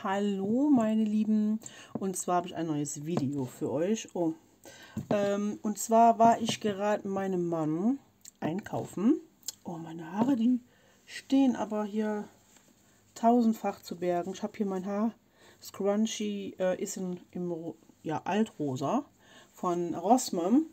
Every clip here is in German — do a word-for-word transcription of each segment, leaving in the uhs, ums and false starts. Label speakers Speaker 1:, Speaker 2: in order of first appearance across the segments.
Speaker 1: Hallo meine Lieben, und zwar habe ich ein neues Video für euch. Oh. Ähm, und zwar war ich gerade mit meinem Mann einkaufen. Oh, meine Haare, die stehen aber hier tausendfach zu Bergen. Ich habe hier mein Haar, Scrunchie äh, ist in, im ja, Altrosa von Rossmann.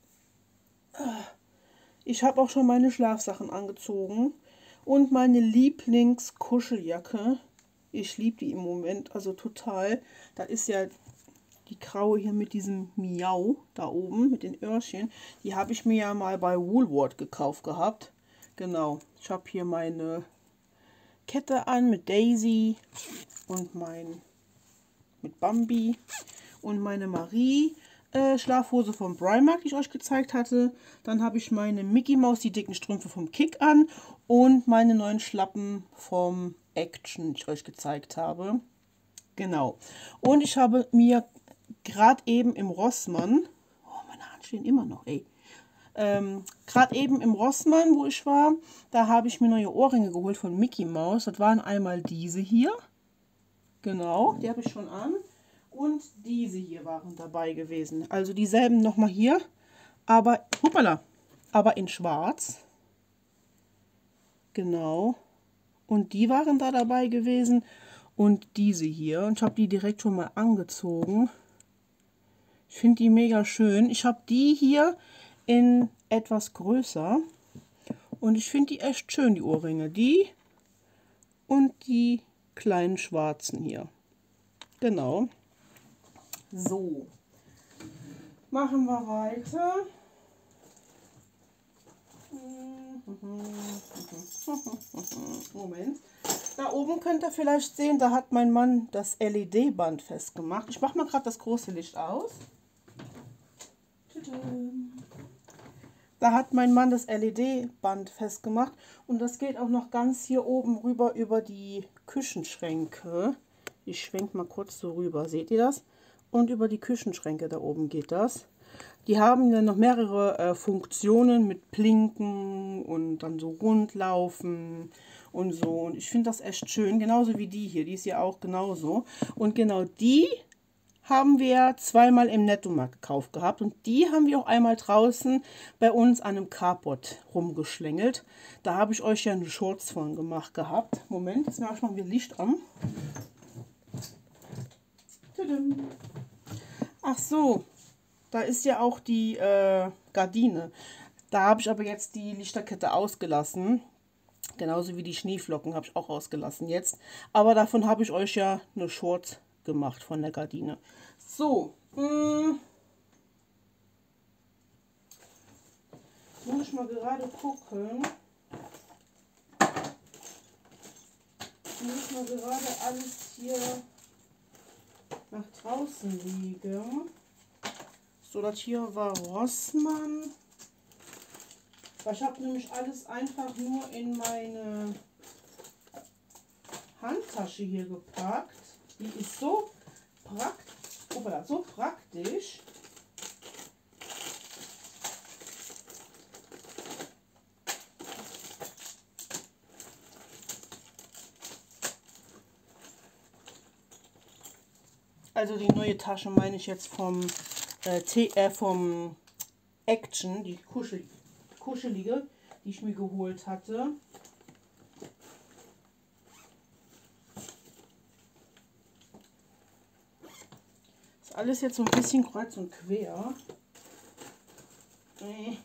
Speaker 1: Ich habe auch schon meine Schlafsachen angezogen und meine Lieblingskuscheljacke. Ich liebe die im Moment, also total. Da ist ja die graue hier mit diesem Miau da oben, mit den Öhrchen. Die habe ich mir ja mal bei Woolworth gekauft gehabt. Genau, ich habe hier meine Kette an mit Daisy und mein mit Bambi und meine Marie. Äh, Schlafhose vom Primark, die ich euch gezeigt hatte. Dann habe ich meine Mickey Maus, die dicken Strümpfe vom Kick an und meine neuen Schlappen vom Action, die ich euch gezeigt habe. Genau. Und ich habe mir gerade eben im Rossmann, oh, meine Hand stehen immer noch, ey. Ähm, gerade eben im Rossmann, wo ich war, da habe ich mir neue Ohrringe geholt von Mickey Maus. Das waren einmal diese hier. Genau, die habe ich schon an. Und diese hier waren dabei gewesen. Also dieselben nochmal hier, aber, hoppala, aber in schwarz. Genau. Und die waren da dabei gewesen. Und diese hier. Und ich habe die direkt schon mal angezogen. Ich finde die mega schön. Ich habe die hier in etwas größer. Und ich finde die echt schön, die Ohrringe. Die und die kleinen schwarzen hier. Genau. So. Machen wir weiter. Moment. Da oben könnt ihr vielleicht sehen, da hat mein Mann das L E D-Band festgemacht. Ich mache mal gerade das große Licht aus. Da hat mein Mann das L E D-Band festgemacht und das geht auch noch ganz hier oben rüber über die Küchenschränke. Ich schwenke mal kurz so rüber, seht ihr das? Und über die Küchenschränke da oben geht das. Die haben dann noch mehrere äh, Funktionen mit Blinken und dann so rundlaufen und so. Und ich finde das echt schön, genauso wie die hier. Die ist ja auch genauso. Und genau die haben wir zweimal im Nettomarkt gekauft gehabt. Und die haben wir auch einmal draußen bei uns an einem Carport rumgeschlängelt. Da habe ich euch ja eine Shorts von gemacht gehabt. Moment, jetzt mache ich mal wieder Licht an. Ach so. Da ist ja auch die äh, Gardine. Da habe ich aber jetzt die Lichterkette ausgelassen. Genauso wie die Schneeflocken habe ich auch ausgelassen jetzt. Aber davon habe ich euch ja eine Short gemacht von der Gardine. So. Mh. Muss ich mal gerade gucken. Muss ich mal gerade alles hier nach draußen liegen. So, das hier war Rossmann. Ich habe nämlich alles einfach nur in meine Handtasche hier gepackt. Die ist so, prakt so praktisch. Also die neue Tasche meine ich jetzt vom Äh, äh, vom Action, die Kuschel, kuschelige, die ich mir geholt hatte. Ist alles jetzt so ein bisschen kreuz und quer. Äh.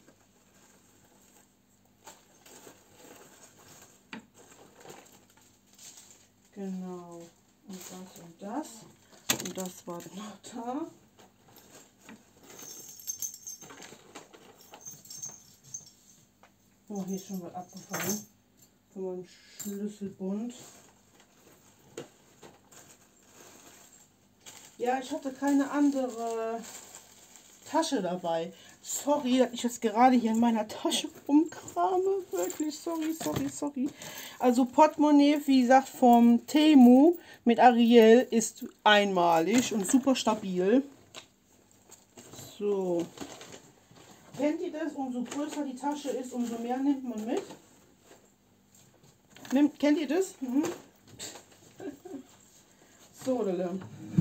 Speaker 1: Genau. Und das und das. Und das war noch da. Oh, hier ist schon was abgefallen von meinem Schlüsselbund. Ja, ich hatte keine andere Tasche dabei. Sorry, dass ich jetzt gerade hier in meiner Tasche rumkrame. Wirklich, sorry, sorry, sorry. Also Portemonnaie, wie gesagt, vom Temu mit Ariel ist einmalig und super stabil. So. Kennt ihr das? Umso größer die Tasche ist, umso mehr nimmt man mit. Nimmt, kennt ihr das? Mhm. So, Leute.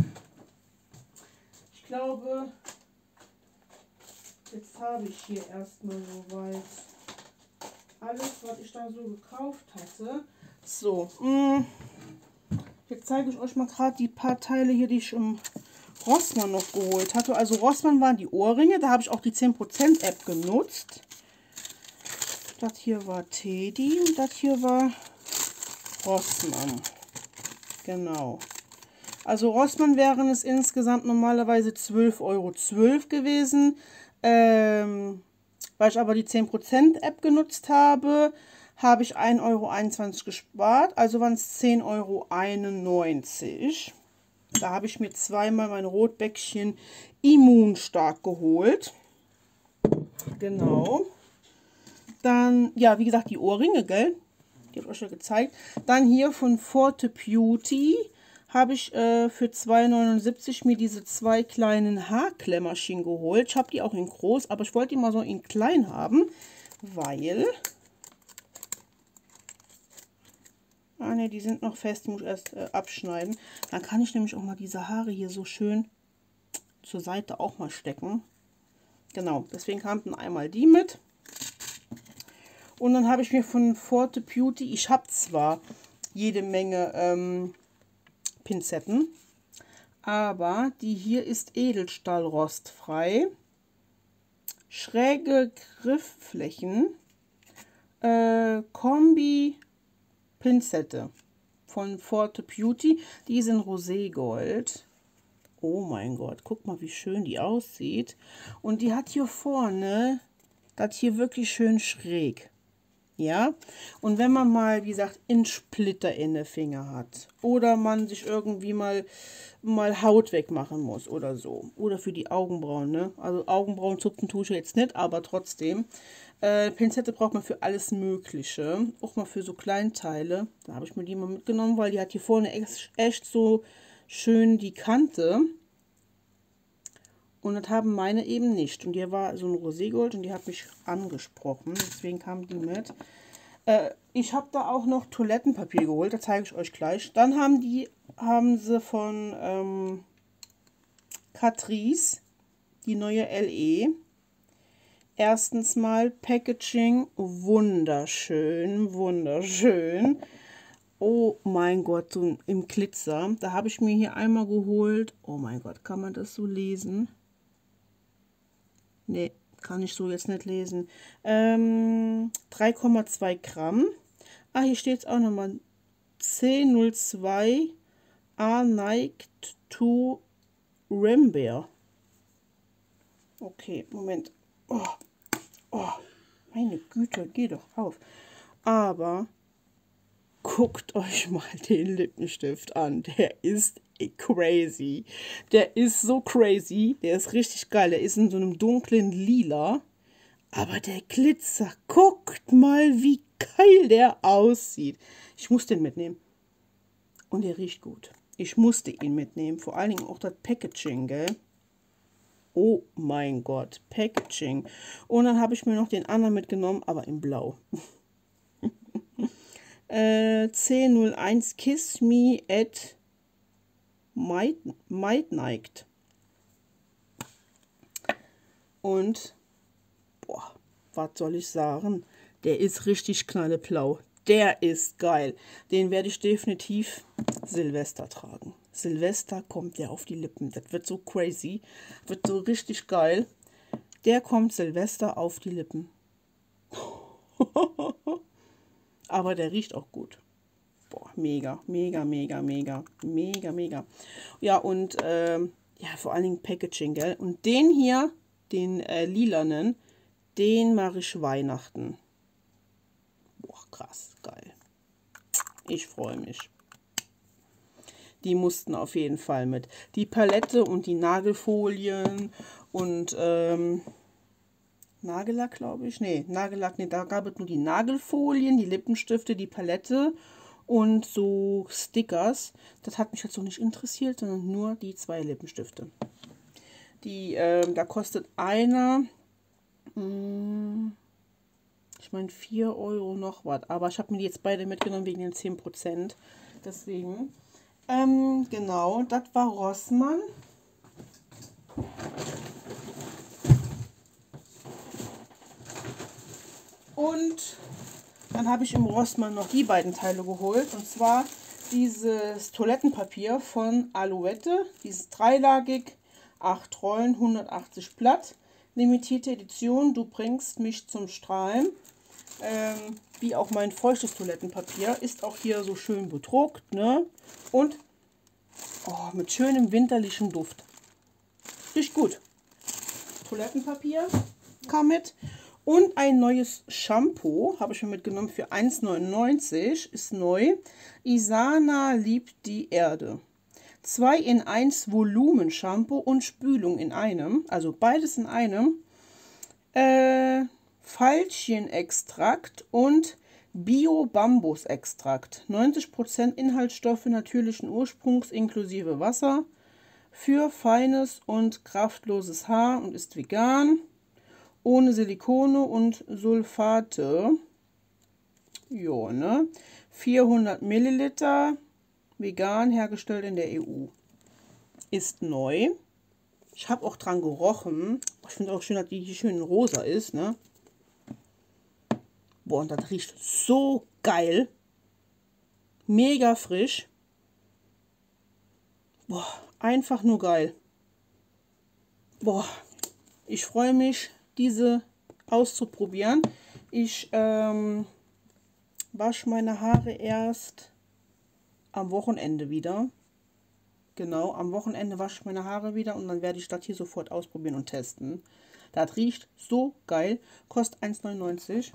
Speaker 1: Ich glaube, jetzt habe ich hier erstmal soweit alles, was ich da so gekauft hatte. So, mh. Jetzt zeige ich euch mal gerade die paar Teile hier, die ich im Rossmann noch geholt hatte. Also Rossmann waren die Ohrringe, da habe ich auch die zehn Prozent App genutzt. Das hier war Teddy und das hier war Rossmann. Genau. Also Rossmann wären es insgesamt normalerweise zwölf Euro zwölf gewesen. Ähm, weil ich aber die zehn Prozent App genutzt habe, habe ich ein Euro einundzwanzig gespart. Also waren es zehn Euro einundneunzig. Da habe ich mir zweimal mein Rotbäckchen Immunstark geholt. Genau. Dann, ja, wie gesagt, die Ohrringe, gell? Die habe ich euch schon gezeigt. Dann hier von Forte Beauty habe ich äh, für zwei neunundsiebzig mir diese zwei kleinen Haarklemmerchen geholt. Ich habe die auch in groß, aber ich wollte die mal so in klein haben, weil... Ah ne, die sind noch fest, die muss ich erst äh, abschneiden. Dann kann ich nämlich auch mal diese Haare hier so schön zur Seite auch mal stecken. Genau, deswegen kamen dann einmal die mit. Und dann habe ich mir von Forte Beauty, ich habe zwar jede Menge ähm, Pinzetten, aber die hier ist Edelstahlrostfrei, schräge Griffflächen, äh, Kombi Pinzette von Forte Beauty, die ist in Roségold. Oh mein Gott, guck mal, wie schön die aussieht. Und die hat hier vorne, das hier wirklich schön schräg. Ja, und wenn man mal, wie gesagt, Inch-Splitter in den Finger hat oder man sich irgendwie mal, mal Haut wegmachen muss oder so. Oder für die Augenbrauen, ne? Also Augenbrauen zupfen tue ich jetzt nicht, aber trotzdem. Äh, Pinzette braucht man für alles Mögliche. Auch mal für so Kleinteile. Da habe ich mir die mal mitgenommen, weil die hat hier vorne echt, echt so schön die Kante. Und das haben meine eben nicht. Und die war so ein Roségold und die hat mich angesprochen. Deswegen kam die mit. Äh, ich habe da auch noch Toilettenpapier geholt. Das zeige ich euch gleich. Dann haben die, haben sie von ähm, Catrice die neue L E. Erstens mal Packaging. Wunderschön, wunderschön. Oh mein Gott, so im Glitzer. Da habe ich mir hier einmal geholt. Oh mein Gott, kann man das so lesen? Ne, kann ich so jetzt nicht lesen. Ähm, drei Komma zwei Gramm. Ah, hier steht es auch nochmal. C null zwei A neigt to Rambert. Okay, Moment. Oh, oh, meine Güte, geh doch auf. Aber guckt euch mal den Lippenstift an. Der ist crazy. Der ist so crazy. Der ist richtig geil. Der ist in so einem dunklen Lila. Aber der Glitzer, guckt mal, wie geil der aussieht. Ich muss den mitnehmen. Und der riecht gut. Ich musste ihn mitnehmen. Vor allen Dingen auch das Packaging, gell? Oh mein Gott, Packaging. Und dann habe ich mir noch den anderen mitgenommen, aber in Blau. äh, C null eins Kiss Me at Midnight. Und, boah, was soll ich sagen? Der ist richtig knalleblau. Der ist geil. Den werde ich definitiv Silvester tragen. Silvester kommt der auf die Lippen. Das wird so crazy. Wird so richtig geil. Der kommt Silvester auf die Lippen. Aber der riecht auch gut. Boah, mega, mega, mega, mega, mega, mega. Ja, und ähm, ja, vor allen Dingen Packaging, gell? Und den hier, den äh, lilanen, den mache ich Weihnachten. Boah, krass, geil. Ich freue mich. Die mussten auf jeden Fall mit. Die Palette und die Nagelfolien und ähm, Nagellack, glaube ich. Nee, Nagellack, nee, da gab es nur die Nagelfolien, die Lippenstifte, die Palette und so Stickers. Das hat mich jetzt so nicht interessiert, sondern nur die zwei Lippenstifte. Die, ähm, da kostet einer, mh, ich meine vier Euro noch was. Aber ich habe mir die jetzt beide mitgenommen wegen den zehn Prozent. Deswegen. Ähm, genau, das war Rossmann. Und dann habe ich im Rossmann noch die beiden Teile geholt. Und zwar dieses Toilettenpapier von Alouette. Dieses dreilagig, acht Rollen, hundertachtzig Blatt. Limitierte Edition, du bringst mich zum Strahlen. Ähm, wie auch mein feuchtes Toilettenpapier. Ist auch hier so schön bedruckt, ne? Und oh, mit schönem winterlichem Duft. Riecht gut. Toilettenpapier kam mit. Und ein neues Shampoo habe ich mir mitgenommen für eins neunundneunzig. Ist neu. Isana liebt die Erde. zwei in eins Volumen Shampoo und Spülung in einem. Also beides in einem. Äh, Veilchenextrakt und Bio-Bambus-Extrakt. neunzig Prozent Inhaltsstoffe natürlichen Ursprungs inklusive Wasser. Für feines und kraftloses Haar und ist vegan. Ohne Silikone und Sulfate. Jo, ne? vierhundert Milliliter. Vegan, hergestellt in der E U. Ist neu. Ich habe auch dran gerochen. Ich finde auch schön, dass die hier schön rosa ist, ne? Boah, und das riecht so geil. Mega frisch. Boah, einfach nur geil. Boah, ich freue mich, diese auszuprobieren. Ich ähm, wasche meine Haare erst am Wochenende wieder. Genau, am Wochenende wasche ich meine Haare wieder und dann werde ich das hier sofort ausprobieren und testen. Das riecht so geil. Kostet eins neunundneunzig.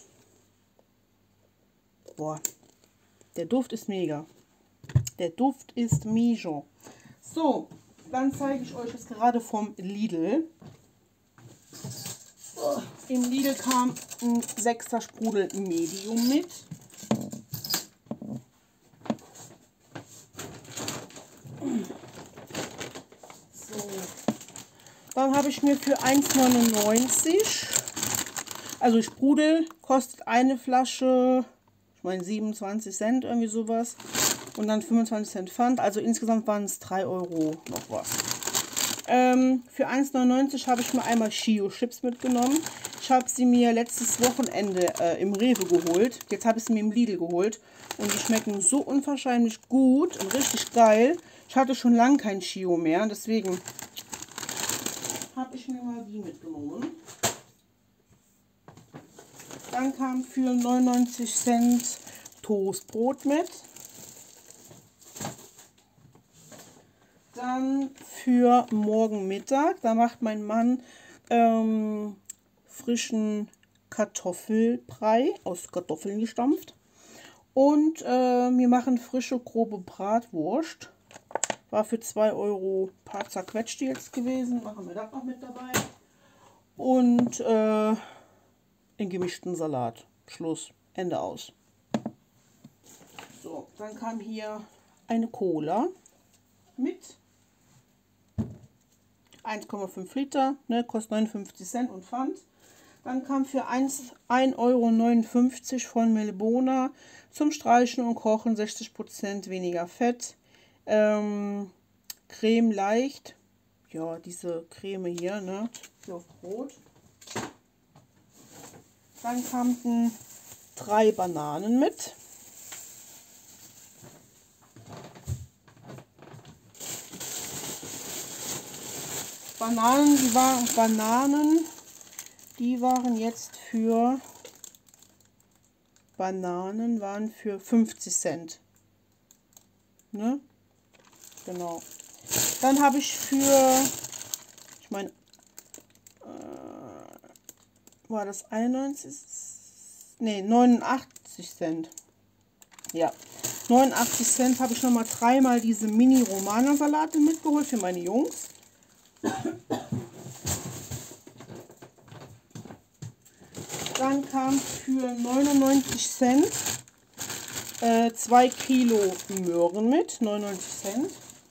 Speaker 1: Boah, der Duft ist mega. Der Duft ist mega. So, dann zeige ich euch das gerade vom Lidl. Oh, im Lidl kam ein sechster Sprudel Medium mit. So. Dann habe ich mir für eins neunundneunzig, also Sprudel kostet eine Flasche, ich meine siebenundzwanzig Cent, irgendwie sowas. Und dann fünfundzwanzig Cent Pfand, also insgesamt waren es drei Euro noch was. Ähm, für eins neunundneunzig habe ich mir einmal Chio Chips mitgenommen. Ich habe sie mir letztes Wochenende äh, im Rewe geholt. Jetzt habe ich sie mir im Lidl geholt. Und die schmecken so unwahrscheinlich gut und richtig geil. Ich hatte schon lange kein Chio mehr. Deswegen habe ich mir mal die mitgenommen. Dann kam für neunundneunzig Cent Toastbrot mit. Dann für morgen Mittag, da macht mein Mann ähm, frischen Kartoffelbrei aus Kartoffeln gestampft. Und äh, wir machen frische grobe Bratwurst. War für zwei Euro ein paar zerquetschte jetzt gewesen. Machen wir das noch mit dabei. Und äh, den gemischten Salat. Schluss. Ende aus. So, dann kam hier eine Cola mit eins Komma fünf Liter, ne, kostet neunundfünfzig Cent und Pfand. Dann kam für ein Euro neunundfünfzig von Melbona zum Streichen und Kochen, sechzig Prozent weniger Fett. Ähm, Creme leicht, ja, diese Creme hier, ne, für Brot. Dann kamen drei Bananen mit. Bananen, die waren Bananen, die waren jetzt für Bananen waren für fünfzig Cent. Ne? Genau. Dann habe ich für, ich meine, äh, war das einundneunzig? Ne, neunundachtzig Cent. Ja, neunundachtzig Cent habe ich noch mal dreimal diese Mini-Romana-Salate mitgeholt für meine Jungs. Dann kam für neunundneunzig Cent äh, zwei Kilo Möhren mit, neunundneunzig Cent.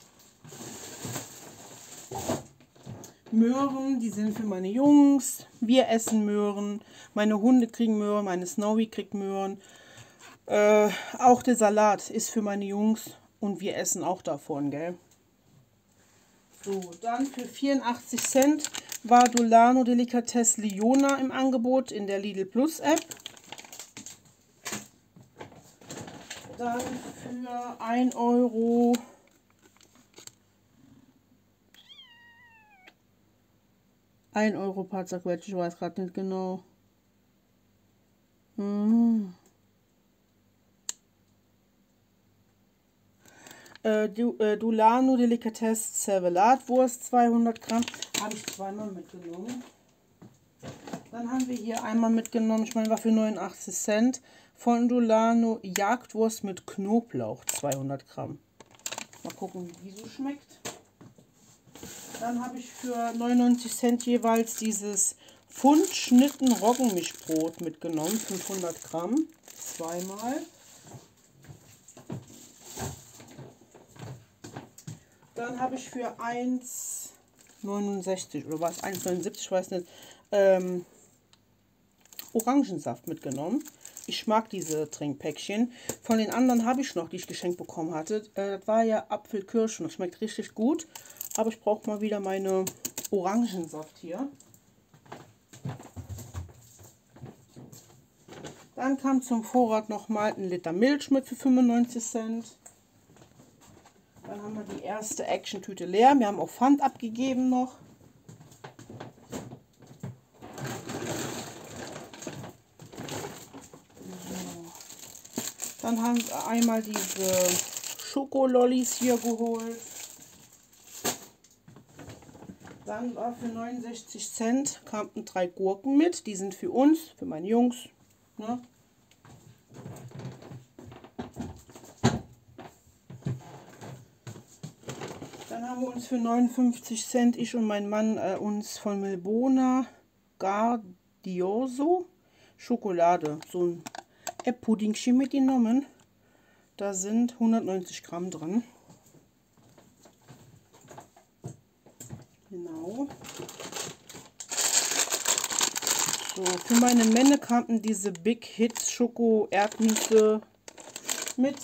Speaker 1: Möhren, die sind für meine Jungs. Wir essen Möhren. Meine Hunde kriegen Möhren, meine Snowy kriegt Möhren. Äh, auch der Salat ist für meine Jungs Und wir essen auch davon, gell? So, dann für vierundachtzig Cent war Dolano Delicatesse Liona im Angebot in der Lidl Plus App. Dann für ein Euro ein Euro Pazzaquetsch, ich weiß gerade nicht genau. Hm. Äh, du, äh, Dolano Delicatesse Servelatwurst zweihundert Gramm. Habe ich zweimal mitgenommen. Dann haben wir hier einmal mitgenommen, ich meine war für neunundachtzig Cent, von Dolano Jagdwurst mit Knoblauch zweihundert Gramm. Mal gucken, wie die so schmeckt. Dann habe ich für neunundneunzig Cent jeweils dieses Pfundschnitten Roggenmischbrot mitgenommen, fünfhundert Gramm, zweimal. Dann habe ich für eins neunundsechzig oder was, eins neunundsiebzig, ich weiß nicht, ähm, Orangensaft mitgenommen. Ich mag diese Trinkpäckchen. Von den anderen habe ich noch, die ich geschenkt bekommen hatte. Äh, das war ja Apfelkirsche und das schmeckt richtig gut. Aber ich brauche mal wieder meine Orangensaft hier. Dann kam zum Vorrat nochmal ein Liter Milch mit für fünfundneunzig Cent. Dann haben wir die erste Action-Tüte leer. Wir haben auch Pfand abgegeben noch. So. Dann haben wir einmal diese Schokolollis hier geholt. Dann war für neunundsechzig Cent kamen drei Gurken mit. Die sind für uns, für meine Jungs. Ne? Dann haben wir uns für neunundfünfzig Cent, ich und mein Mann, äh, uns von Milbona Gardioso Schokolade, so ein App-Puddingchen mitgenommen. Da sind hundertneunzig Gramm drin. Genau. So, für meine Männer kamen diese Big Hits Schoko Erdnüsse mit.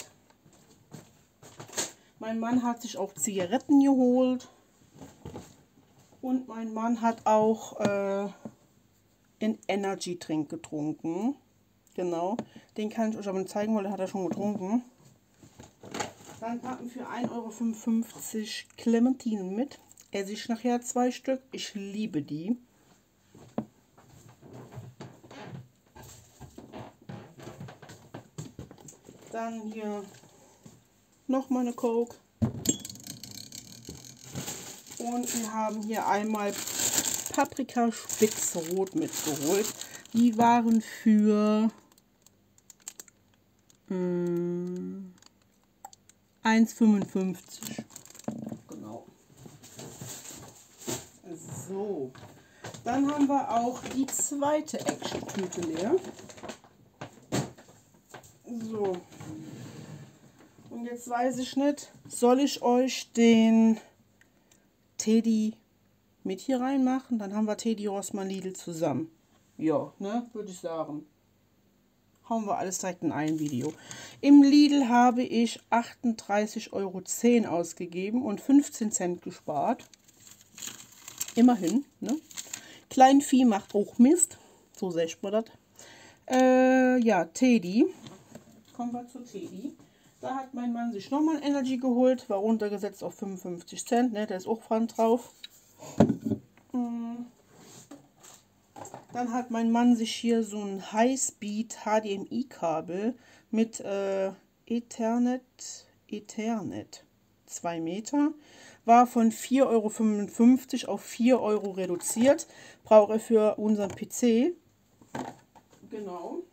Speaker 1: Mein Mann hat sich auch Zigaretten geholt. Und mein Mann hat auch äh, einen Energy Drink getrunken. Genau. Den kann ich euch aber zeigen, weil den hat er schon getrunken. Dann kamen für ein Euro fünfundfünfzig Clementinen mit. Esse ich nachher zwei Stück. Ich liebe die. Dann hier noch mal eine Coke. Und wir haben hier einmal Paprika Spitzrot mitgeholt. Die waren für hm, eins fünfundfünfzig. Genau. So. Dann haben wir auch die zweite Action-Tüte leer. So. Und jetzt weiß ich nicht, soll ich euch den Teddy mit hier reinmachen? Dann haben wir Teddy Rossmann Lidl zusammen. Ja, ne, würde ich sagen. Hauen wir alles direkt in ein Video. Im Lidl habe ich achtunddreißig Euro zehn ausgegeben und fünfzehn Cent gespart. Immerhin, ne? Kleinvieh macht auch Mist. So sagt man das. Äh, ja, Teddy. Kommen wir zu Teddy. Da hat mein Mann sich nochmal ein Energy geholt, war runtergesetzt auf fünfundfünfzig Cent, ne, da ist auch Pfand drauf. Dann hat mein Mann sich hier so ein Highspeed H D M I-Kabel mit äh, Ethernet, Ethernet, zwei Meter, war von vier Euro fünfundfünfzig auf vier Euro reduziert, brauche er für unseren P C. Genau.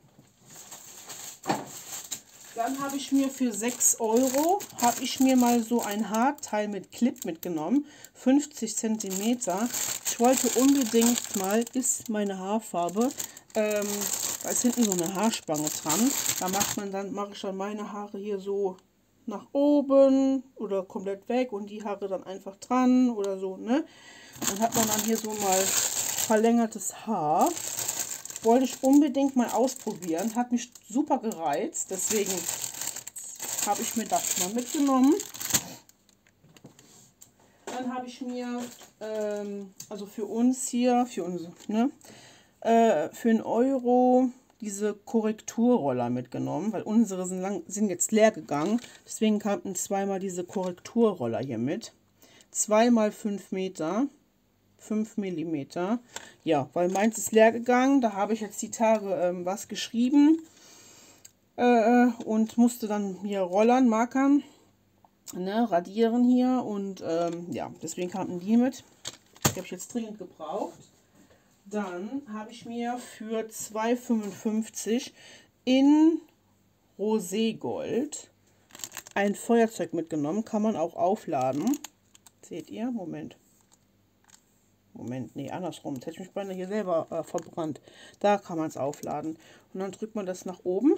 Speaker 1: Dann habe ich mir für sechs Euro, habe ich mir mal so ein Haarteil mit Clip mitgenommen, fünfzig Zentimeter. Ich wollte unbedingt mal, ist meine Haarfarbe, ähm, da ist hinten so eine Haarspange dran. Da macht man dann, mache ich dann meine Haare hier so nach oben oder komplett weg und die Haare dann einfach dran oder so, ne? Dann hat man dann hier so mal verlängertes Haar. Wollte ich unbedingt mal ausprobieren, hat mich super gereizt, deswegen habe ich mir das mal mitgenommen. Dann habe ich mir, ähm, also für uns hier, für uns, ne, äh, für einen Euro diese Korrekturroller mitgenommen, weil unsere sind, lang, sind jetzt leer gegangen. Deswegen kamen zweimal diese Korrekturroller hier mit. Zweimal fünf Meter, fünf Millimeter. Ja, weil meins ist leer gegangen. Da habe ich jetzt die Tage ähm, was geschrieben äh, und musste dann hier Rollern, Markern, ne, radieren hier. Und ähm, ja, deswegen kamen die mit. Die habe ich jetzt dringend gebraucht. Dann habe ich mir für zwei fünfundfünfzig in Roségold ein Feuerzeug mitgenommen. Kann man auch aufladen. Seht ihr? Moment. Moment, nee, andersrum. Jetzt hätte ich mich beinahe hier selber äh, verbrannt. Da kann man es aufladen. Und dann drückt man das nach oben.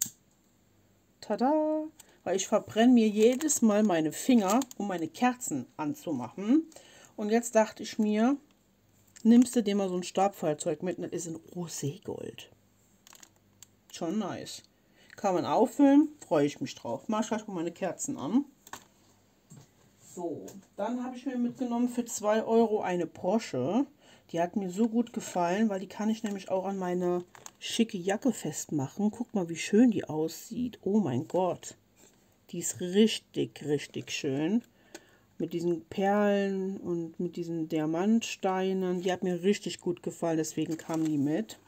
Speaker 1: Tada! Weil ich verbrenne mir jedes Mal meine Finger, um meine Kerzen anzumachen. Und jetzt dachte ich mir, nimmst du dir mal so ein Stabfeuerzeug mit und das ist in Roségold. Schon nice. Kann man auffüllen, freue ich mich drauf. Mach ich gleich mal meine Kerzen an. So, dann habe ich mir mitgenommen für zwei Euro eine Brosche. Die hat mir so gut gefallen, weil die kann ich nämlich auch an meine schicke Jacke festmachen. Guck mal, wie schön die aussieht. Oh mein Gott. Die ist richtig, richtig schön. Mit diesen Perlen und mit diesen Diamantsteinen. Die hat mir richtig gut gefallen, deswegen kam die mit.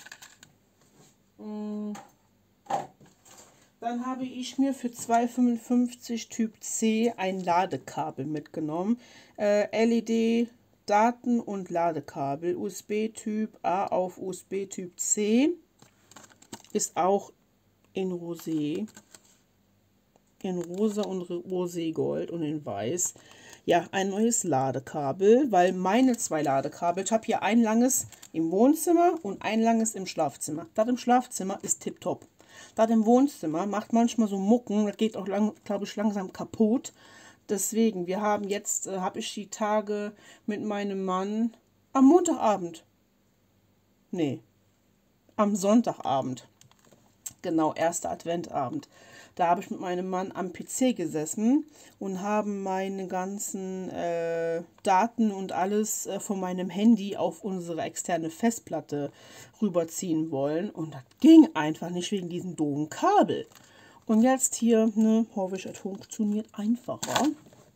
Speaker 1: Dann habe ich mir für zwei fünfundfünfzig Typ C ein Ladekabel mitgenommen. Äh, L E D Daten- und Ladekabel. U S B-Typ A auf U S B-Typ C. Ist auch in Rosé. In rosa und Roségold und in weiß. Ja, ein neues Ladekabel, weil meine zwei Ladekabel, ich habe hier ein langes im Wohnzimmer und ein langes im Schlafzimmer. Das im Schlafzimmer ist tipptopp. Das im Wohnzimmer macht manchmal so Mucken, das geht auch, glaube ich, langsam kaputt. Deswegen, wir haben jetzt, äh, habe ich die Tage mit meinem Mann am Montagabend, nee, am Sonntagabend, genau, erster Adventabend. Da habe ich mit meinem Mann am P C gesessen und haben meine ganzen äh, Daten und alles äh, von meinem Handy auf unsere externe Festplatte rüberziehen wollen. Und das ging einfach nicht wegen diesem doofen Kabel. Und jetzt hier, ne, hoffe ich, es funktioniert einfacher.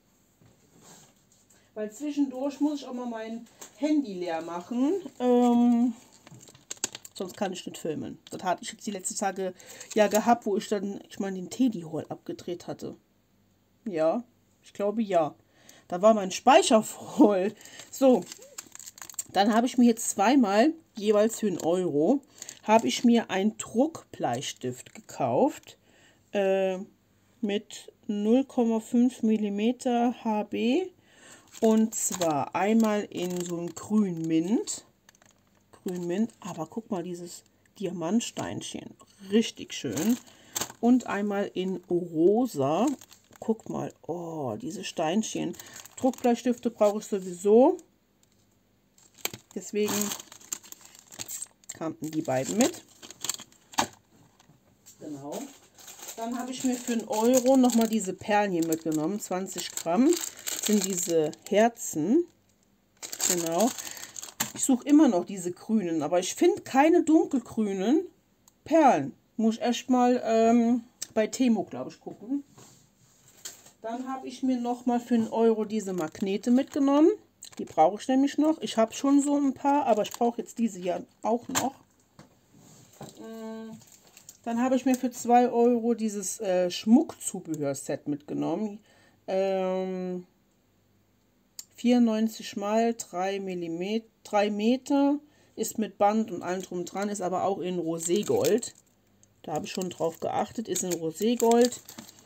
Speaker 1: Weil zwischendurch muss ich auch mal mein Handy leer machen. Ähm, Sonst kann ich nicht filmen. Das hatte ich jetzt die letzten Tage ja gehabt, wo ich dann, ich meine, den Teddy Hall abgedreht hatte. Ja, ich glaube ja. Da war mein Speicher voll. So, dann habe ich mir jetzt zweimal, jeweils für einen Euro, habe ich mir einen Druckbleistift gekauft. Äh, mit null Komma fünf Millimeter H B. Und zwar einmal in so einem grün Mint. Mint, aber guck mal, dieses Diamantsteinchen, richtig schön. Und einmal in rosa, guck mal, oh, diese Steinchen. Druckbleistifte brauche ich sowieso, deswegen kamen die beiden mit. Genau. Dann habe ich mir für einen Euro nochmal diese Perlen hier mitgenommen, zwanzig Gramm, das sind diese Herzen, genau. Ich suche immer noch diese grünen, aber ich finde keine dunkelgrünen Perlen. Muss ich erst mal ähm, bei Temu, glaube ich, gucken. Dann habe ich mir noch mal für einen Euro diese Magnete mitgenommen. Die brauche ich nämlich noch. Ich habe schon so ein paar, aber ich brauche jetzt diese hier auch noch. Dann habe ich mir für zwei Euro dieses äh, Schmuckzubehörset mitgenommen. Ähm, vierundneunzig mal drei Millimeter, drei Meter, ist mit Band und allem drum dran, ist aber auch in Roségold. Da habe ich schon drauf geachtet, ist in Roségold.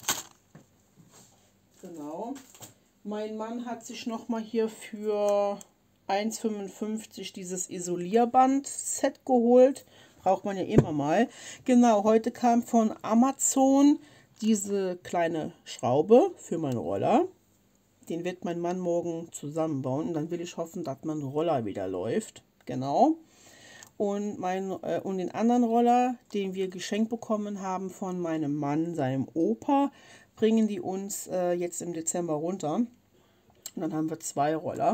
Speaker 1: Genau. Mein Mann hat sich noch mal hier für eins fünfundfünfzig dieses Isolierband-Set geholt. Braucht man ja immer mal. Genau, heute kam von Amazon diese kleine Schraube für meinen Roller. Den wird mein Mann morgen zusammenbauen. Und dann will ich hoffen, dass mein Roller wieder läuft. Genau. Und, mein, äh, und den anderen Roller, den wir geschenkt bekommen haben von meinem Mann, seinem Opa, bringen die uns äh, jetzt im Dezember runter. Und dann haben wir zwei Roller.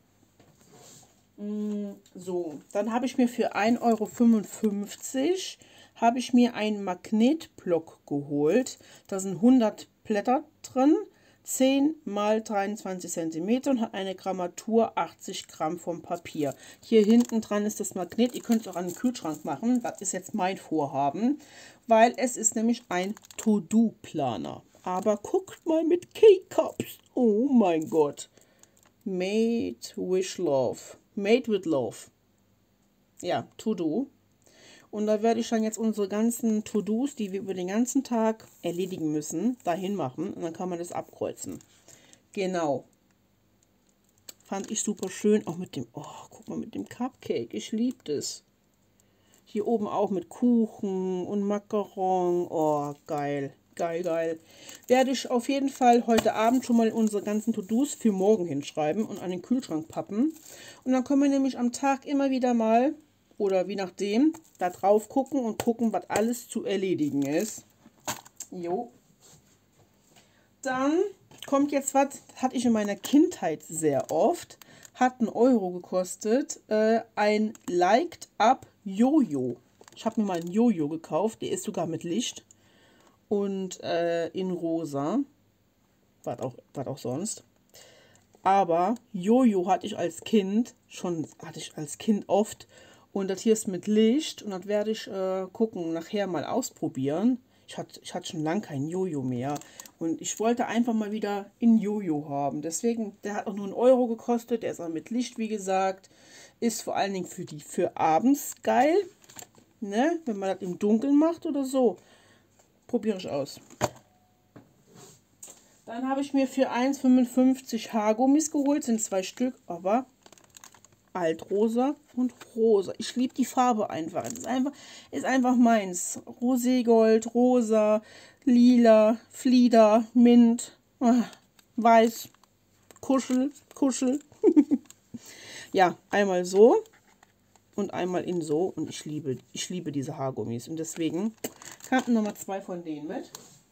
Speaker 1: Mm, so, dann habe ich mir für ein Euro fünfundfünfzig habe ich mir einen Magnetblock geholt. Da sind hundert Blätter drin, zehn mal dreiundzwanzig Zentimeter und hat eine Grammatur achtzig Gramm vom Papier. Hier hinten dran ist das Magnet. Ihr könnt es auch an den Kühlschrank machen. Das ist jetzt mein Vorhaben, weil es ist nämlich ein To-Do-Planer. Aber guckt mal mit K-Cups. Oh mein Gott. Made with Love. Made with Love. Ja, To-Do. Und da werde ich dann jetzt unsere ganzen To-Dos, die wir über den ganzen Tag erledigen müssen, dahin machen. Und dann kann man das abkreuzen. Genau. Fand ich super schön. Auch mit dem, oh, guck mal, mit dem Cupcake. Ich liebe das. Hier oben auch mit Kuchen und Macaron. Oh, geil. Geil, geil. Werde ich auf jeden Fall heute Abend schon mal unsere ganzen To-Dos für morgen hinschreiben und an den Kühlschrank pappen. Und dann können wir nämlich am Tag immer wieder mal, oder wie nachdem, da drauf gucken und gucken, was alles zu erledigen ist. Jo. Dann kommt jetzt was, das hatte ich in meiner Kindheit sehr oft, hat einen Euro gekostet, äh, ein Liked Up Jojo. Ich habe mir mal ein Jojo gekauft, der ist sogar mit Licht und äh, in rosa, was auch, was auch sonst. Aber Jojo hatte ich als Kind, schon hatte ich als Kind oft. Und das hier ist mit Licht und das werde ich äh, gucken, nachher mal ausprobieren. Ich hatte, ich hatte schon lange kein Jojo mehr und ich wollte einfach mal wieder ein Jojo haben. Deswegen, der hat auch nur einen Euro gekostet, der ist auch mit Licht, wie gesagt. Ist vor allen Dingen für, die, für abends geil, ne? Wenn man das im Dunkeln macht oder so. Probiere ich aus. Dann habe ich mir für eins fünfundfünfzig Haargummis geholt, sind zwei Stück, aber Altrosa und rosa. Ich liebe die Farbe einfach. Es ist einfach, ist einfach meins. Roségold, rosa, lila, Flieder, Mint, ah, weiß, Kuschel, Kuschel. Ja, einmal so und einmal in so. Und ich liebe, ich liebe diese Haargummis. Und deswegen kamen nochmal zwei von denen mit.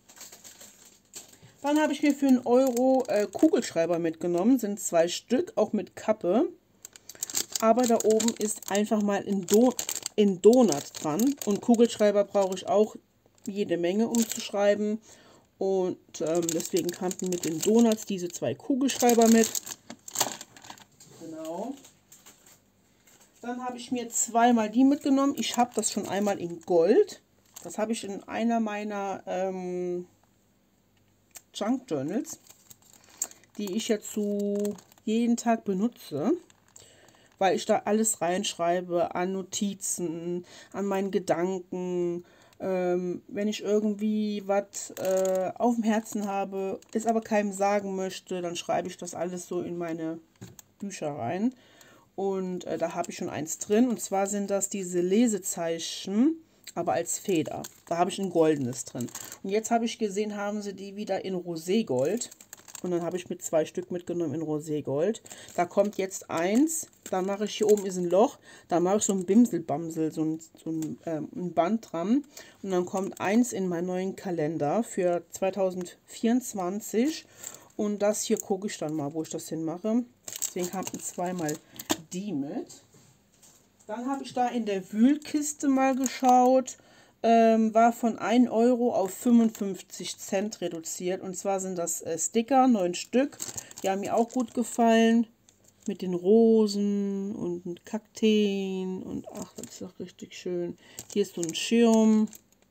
Speaker 1: Dann habe ich mir für einen Euro äh, Kugelschreiber mitgenommen. Sind zwei Stück, auch mit Kappe. Aber da oben ist einfach mal in, Do in Donut dran. Und Kugelschreiber brauche ich auch jede Menge, um zu schreiben. Und ähm, deswegen kamen mit den Donuts diese zwei Kugelschreiber mit. Genau. Dann habe ich mir zweimal die mitgenommen. Ich habe das schon einmal in Gold. Das habe ich in einer meiner ähm, Junk Journals, die ich jetzt so jeden Tag benutze. Weil ich da alles reinschreibe an Notizen, an meinen Gedanken. Ähm, wenn ich irgendwie was äh, auf dem Herzen habe, es aber keinem sagen möchte, dann schreibe ich das alles so in meine Bücher rein. Und äh, da habe ich schon eins drin. Und zwar sind das diese Lesezeichen, aber als Feder. Da habe ich ein goldenes drin. Und jetzt habe ich gesehen, haben sie die wieder in Roségold. Und dann habe ich mit zwei Stück mitgenommen in Roségold. Da kommt jetzt eins. Dann mache ich hier oben ist ein Loch. Da mache ich so ein Bimselbamsel, so ein, so ein, ähm, ein Band dran. Und dann kommt eins in meinen neuen Kalender für zweitausendvierundzwanzig. Und das hier gucke ich dann mal, wo ich das hinmache. Deswegen habe ich zweimal die mit. Dann habe ich da in der Wühlkiste mal geschaut. Ähm, war von ein Euro auf fünfundfünfzig Cent reduziert. Und zwar sind das äh, Sticker, neun Stück. Die haben mir auch gut gefallen. Mit den Rosen und Kakteen. Und ach, das ist doch richtig schön. Hier ist so ein Schirm.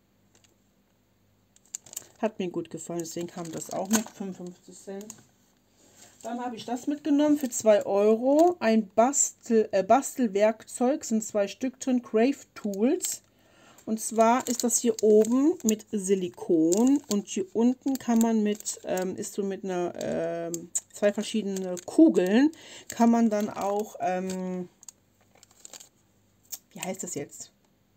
Speaker 1: Hat mir gut gefallen, deswegen kam das auch mit fünfundfünfzig Cent. Dann habe ich das mitgenommen für zwei Euro. Ein Bastel, äh, Bastelwerkzeug, sind zwei Stück drin, Crave Tools. Und zwar ist das hier oben mit Silikon und hier unten kann man mit, ähm, ist so mit einer, ähm, zwei verschiedene Kugeln, kann man dann auch, ähm, wie heißt das jetzt?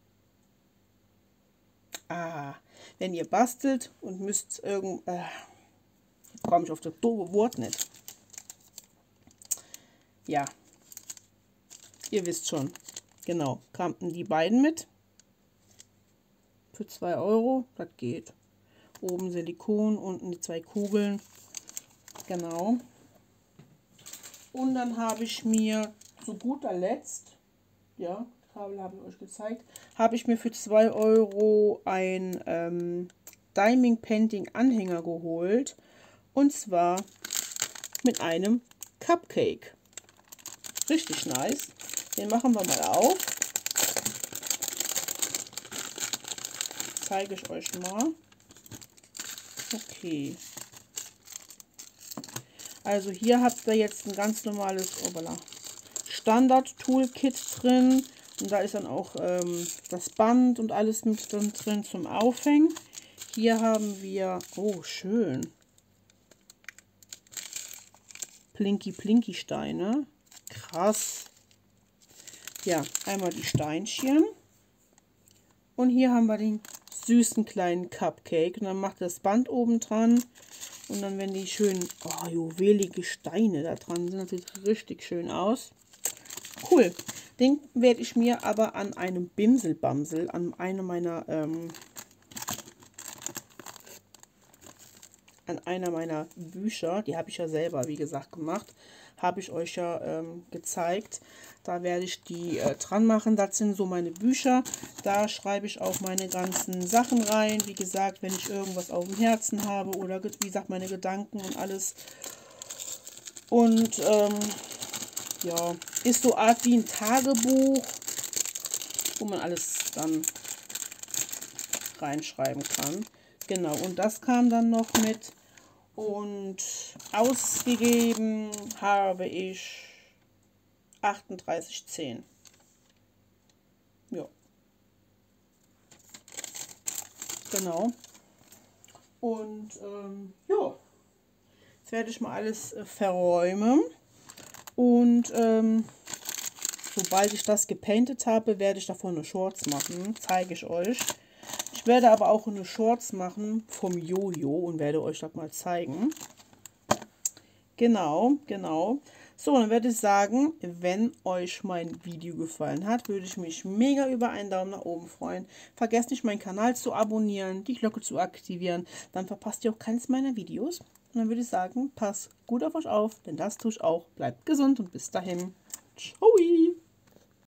Speaker 1: Ah, wenn ihr bastelt und müsst irgend, äh, komme ich auf das doofe Wort nicht. Ja, ihr wisst schon. Genau, kamen die beiden mit. Für zwei Euro, das geht. Oben Silikon, unten die zwei Kugeln. Genau. Und dann habe ich mir zu guter Letzt, ja, Kabel habe ich euch gezeigt, habe ich mir für zwei Euro ein ähm, Diamond Painting Anhänger geholt. Und zwar mit einem Cupcake. Richtig nice. Den machen wir mal auf. Zeige ich euch mal. Okay. Also hier habt ihr jetzt ein ganz normales oh, Standard-Toolkit drin. Und da ist dann auch ähm, das Band und alles mit drin zum Aufhängen. Hier haben wir, oh schön, Plinky Plinky Steine. Krass. Ja, einmal die Steinchen. Und hier haben wir den süßen kleinen Cupcake. Und dann macht das Band oben dran. Und dann werden die schön, oh, juwelige Steine da dran sind. Das sieht richtig schön aus. Cool. Den werde ich mir aber an einem Bimselbamsel, an einem meiner, ähm, an einer meiner Bücher, die habe ich ja selber, wie gesagt, gemacht, habe ich euch ja ähm, gezeigt. Da werde ich die äh, dran machen. Das sind so meine Bücher. Da schreibe ich auch meine ganzen Sachen rein. Wie gesagt, wenn ich irgendwas auf dem Herzen habe oder wie gesagt, meine Gedanken und alles. Und ähm, ja, ist so Art wie ein Tagebuch, wo man alles dann reinschreiben kann. Genau, und das kam dann noch mit. Und ausgegeben habe ich achtunddreißig zehn. Ja. Genau. Und ähm, ja, jetzt werde ich mal alles äh, verräumen. Und ähm, sobald ich das gepaintet habe, werde ich davon eine Shorts machen. Zeige ich euch. Ich werde aber auch eine Shorts machen vom Jojo und werde euch das mal zeigen. Genau, genau. So, dann werde ich sagen, wenn euch mein Video gefallen hat, würde ich mich mega über einen Daumen nach oben freuen. Vergesst nicht, meinen Kanal zu abonnieren, die Glocke zu aktivieren. Dann verpasst ihr auch keines meiner Videos. Und dann würde ich sagen, passt gut auf euch auf, denn das tue ich auch. Bleibt gesund und bis dahin. Ciao!